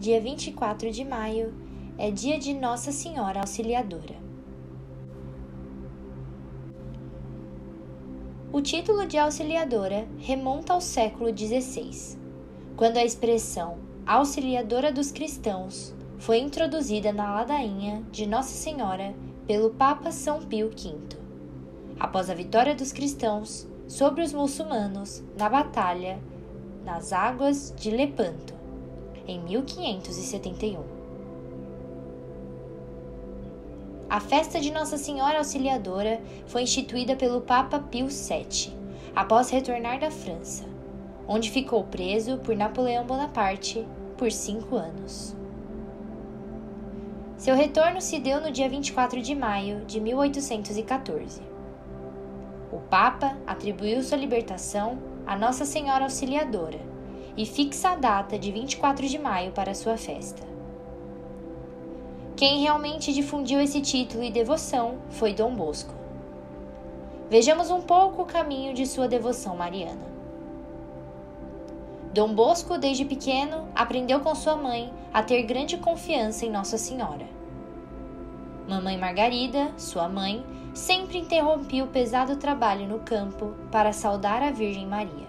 dia 24 de maio, é dia de Nossa Senhora Auxiliadora. O título de Auxiliadora remonta ao século XVI, quando a expressão Auxiliadora dos Cristãos foi introduzida na ladainha de Nossa Senhora pelo Papa São Pio V, após a vitória dos cristãos sobre os muçulmanos na batalha nas águas de Lepanto, em 1571. A festa de Nossa Senhora Auxiliadora foi instituída pelo Papa Pio VII, após retornar da França, onde ficou preso por Napoleão Bonaparte por 5 anos. Seu retorno se deu no dia 24 de maio de 1814. O Papa atribuiu sua libertação a Nossa Senhora Auxiliadora e fixa a data de 24 de maio para sua festa. Quem realmente difundiu esse título e devoção foi Dom Bosco. Vejamos um pouco o caminho de sua devoção mariana. Dom Bosco, desde pequeno, aprendeu com sua mãe a ter grande confiança em Nossa Senhora. Mamãe Margarida, sua mãe, sempre interrompia o pesado trabalho no campo para saudar a Virgem Maria.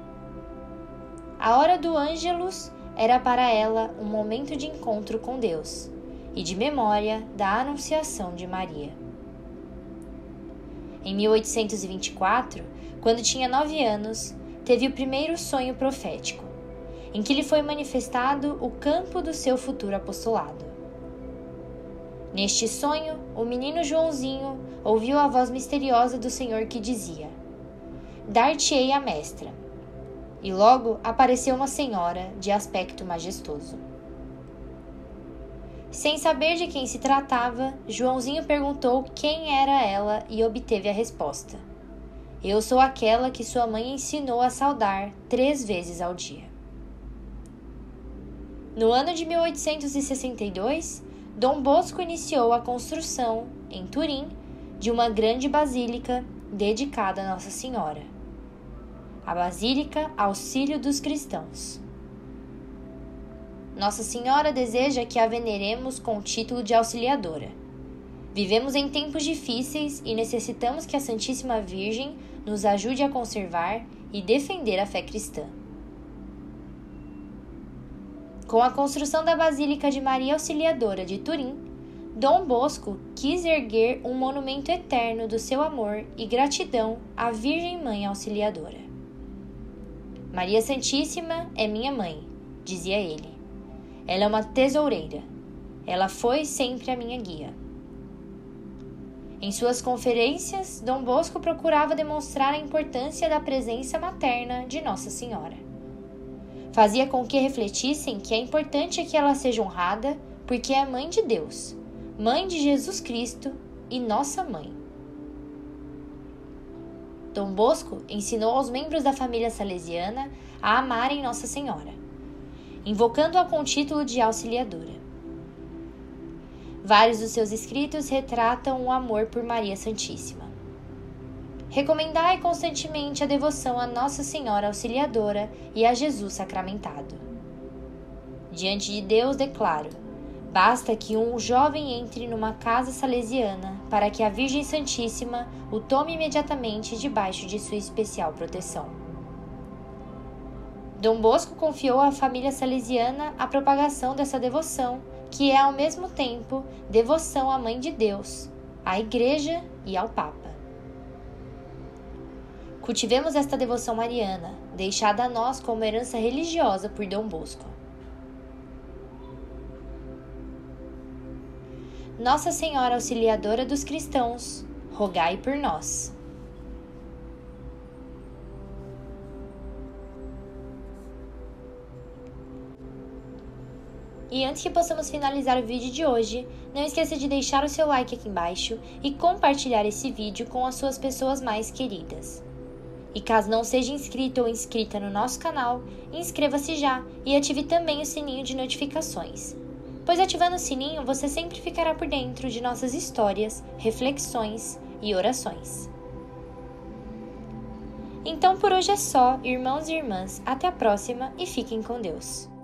A hora do Ângelus era para ela um momento de encontro com Deus e de memória da Anunciação de Maria. Em 1824, quando tinha 9 anos, teve o primeiro sonho profético, em que lhe foi manifestado o campo do seu futuro apostolado. Neste sonho, o menino Joãozinho ouviu a voz misteriosa do Senhor que dizia: "Dar-te-ei a mestra." E logo apareceu uma senhora de aspecto majestoso. Sem saber de quem se tratava, Joãozinho perguntou quem era ela e obteve a resposta: "Eu sou aquela que sua mãe ensinou a saudar 3 vezes ao dia." No ano de 1862, Dom Bosco iniciou a construção, em Turim, de uma grande basílica dedicada a Nossa Senhora, a Basílica Auxílio dos Cristãos. Nossa Senhora deseja que a veneremos com o título de Auxiliadora. Vivemos em tempos difíceis e necessitamos que a Santíssima Virgem nos ajude a conservar e defender a fé cristã. Com a construção da Basílica de Maria Auxiliadora de Turim, Dom Bosco quis erguer um monumento eterno do seu amor e gratidão à Virgem Mãe Auxiliadora. "Maria Santíssima é minha mãe", dizia ele. "Ela é uma tesoureira. Ela foi sempre a minha guia." Em suas conferências, Dom Bosco procurava demonstrar a importância da presença materna de Nossa Senhora. Fazia com que refletissem que é importante que ela seja honrada porque é mãe de Deus, mãe de Jesus Cristo e nossa mãe. Dom Bosco ensinou aos membros da família salesiana a amarem Nossa Senhora, invocando-a com o título de Auxiliadora. Vários dos seus escritos retratam o amor por Maria Santíssima. Recomendai constantemente a devoção a Nossa Senhora Auxiliadora e a Jesus sacramentado. Diante de Deus declaro: basta que um jovem entre numa casa salesiana para que a Virgem Santíssima o tome imediatamente debaixo de sua especial proteção. Dom Bosco confiou à família salesiana a propagação dessa devoção, que é ao mesmo tempo devoção à Mãe de Deus, à Igreja e ao Papa. Cultivemos esta devoção mariana, deixada a nós como herança religiosa por Dom Bosco. Nossa Senhora Auxiliadora dos Cristãos, rogai por nós. E antes que possamos finalizar o vídeo de hoje, não esqueça de deixar o seu like aqui embaixo e compartilhar esse vídeo com as suas pessoas mais queridas. E caso não seja inscrito ou inscrita no nosso canal, inscreva-se já e ative também o sininho de notificações, pois ativando o sininho você sempre ficará por dentro de nossas histórias, reflexões e orações. Então por hoje é só, irmãos e irmãs, até a próxima e fiquem com Deus.